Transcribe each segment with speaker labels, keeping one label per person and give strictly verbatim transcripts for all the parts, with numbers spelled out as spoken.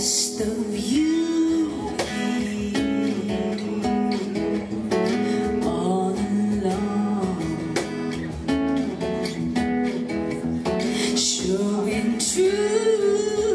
Speaker 1: best of you all along, showing truth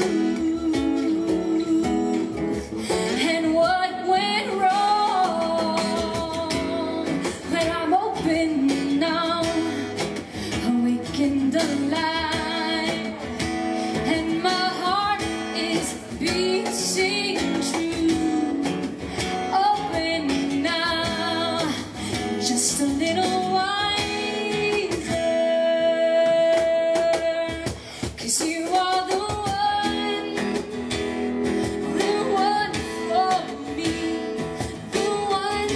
Speaker 1: and what went wrong. When I'm open now, awakened alive, and my heart is beating true. Open now, just a little wiser, 'cause you are the one, the one for me, the one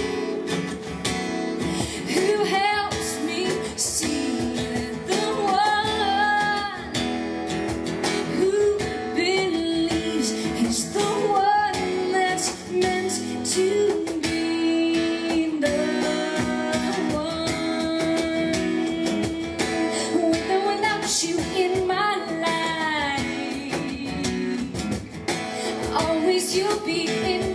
Speaker 1: who helps me see, the one who believes he's the one that's meant to be the one. With or without you in my life, always you'll be in